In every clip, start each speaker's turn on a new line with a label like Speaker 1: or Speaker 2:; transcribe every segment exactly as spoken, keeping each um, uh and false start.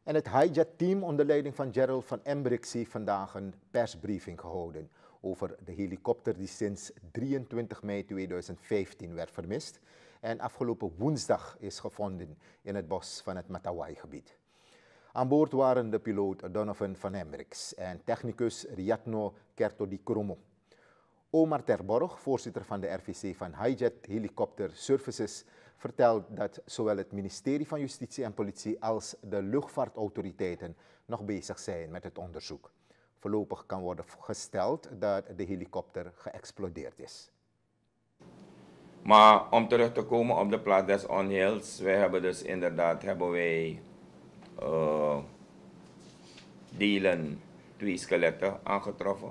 Speaker 1: En het hijet-team onder leiding van Gerald van Embrechts heeft vandaag een persbriefing gehouden over de helikopter die sinds drieëntwintig mei tweeduizend vijftien werd vermist en afgelopen woensdag is gevonden in het bos van het Matawai-gebied. Aan boord waren de piloot Donovan van Embrechts en technicus Riatno Kertodikromo. Omar Terborg, voorzitter van de R V C van Hijet Helicopter Services, vertelt dat zowel het ministerie van Justitie en Politie als de luchtvaartautoriteiten nog bezig zijn met het onderzoek. Voorlopig kan worden gesteld dat de helikopter geëxplodeerd is.
Speaker 2: Maar om terug te komen op de plaats des onheils, wij hebben dus inderdaad hebben wij uh, delen, twee skeletten aangetroffen.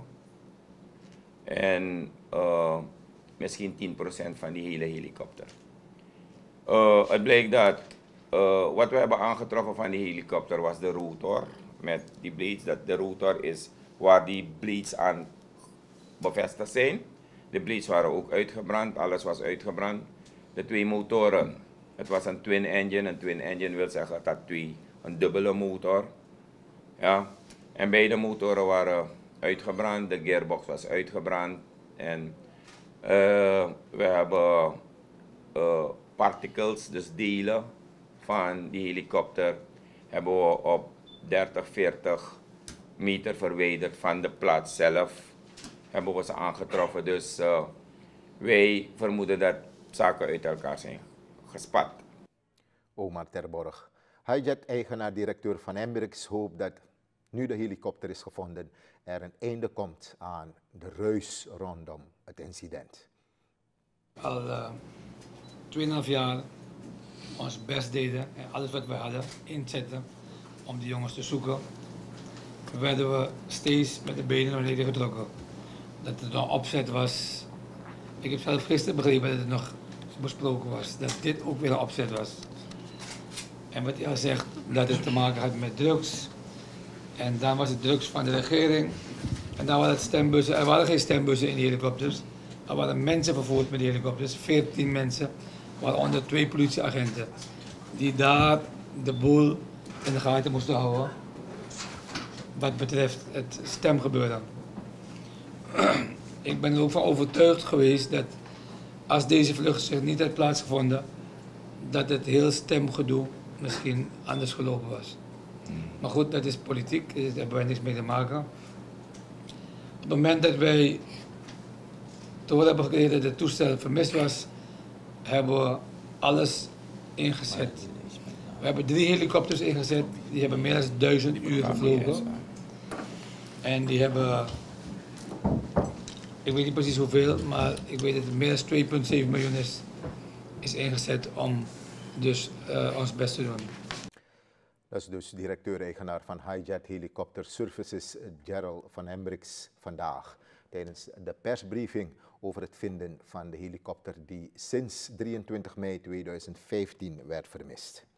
Speaker 2: En uh, misschien tien procent van die hele helikopter. Uh, het bleek dat uh, wat we hebben aangetroffen van die helikopter was de rotor met die blades. Dat de rotor is waar die blades aan bevestigd zijn. De blades waren ook uitgebrand, alles was uitgebrand. De twee motoren, het was een twin engine. Een twin engine wil zeggen dat twee, een dubbele motor. Ja. En beide motoren waren uitgebrand, de gearbox was uitgebrand. En uh, we hebben uh, particles, dus delen van die helikopter, hebben we op dertig, veertig meter verwijderd van de plaats zelf hebben we ze aangetroffen. Dus uh, wij vermoeden dat zaken uit elkaar zijn gespat.
Speaker 1: Omar Terborg, Hijet-eigenaar-directeur van Embrechts, hoopt dat nu de helikopter is gevonden er een einde komt aan de ruis rondom het incident.
Speaker 3: Al uh, tweeënhalf jaar ons best deden en alles wat we hadden inzetten om die jongens te zoeken, werden we steeds met de benen naar beneden getrokken. Dat het nog opzet was. Ik heb zelf gisteren begrepen dat het nog besproken was, dat dit ook weer een opzet was. En wat hij al zegt, dat het te maken had met drugs. En dan was het drugs van de regering. En dan waren het stembussen. Er waren geen stembussen in de helikopters. Er waren mensen vervoerd met de helikopters. veertien mensen, waaronder twee politieagenten. Die daar de boel in de gaten moesten houden. Wat betreft het stemgebeuren. Ik ben er ook van overtuigd geweest dat als deze vlucht zich niet had plaatsgevonden, dat het heel stemgedoe misschien anders gelopen was. Maar goed, dat is politiek, daar hebben wij niks mee te maken. Op het moment dat wij te horen hebben gekregen dat het toestel vermist was, hebben we alles ingezet. We hebben drie helikopters ingezet, die hebben meer dan duizend uur gevlogen. En die hebben, ik weet niet precies hoeveel, maar ik weet dat het meer dan twee komma zeven miljoen is, is ingezet om dus uh, ons best te doen.
Speaker 1: Dat is dus directeur-eigenaar van Hijet Helicopter Services, Gerald van Embrechts, vandaag tijdens de persbriefing over het vinden van de helikopter die sinds drieëntwintig mei tweeduizend vijftien werd vermist.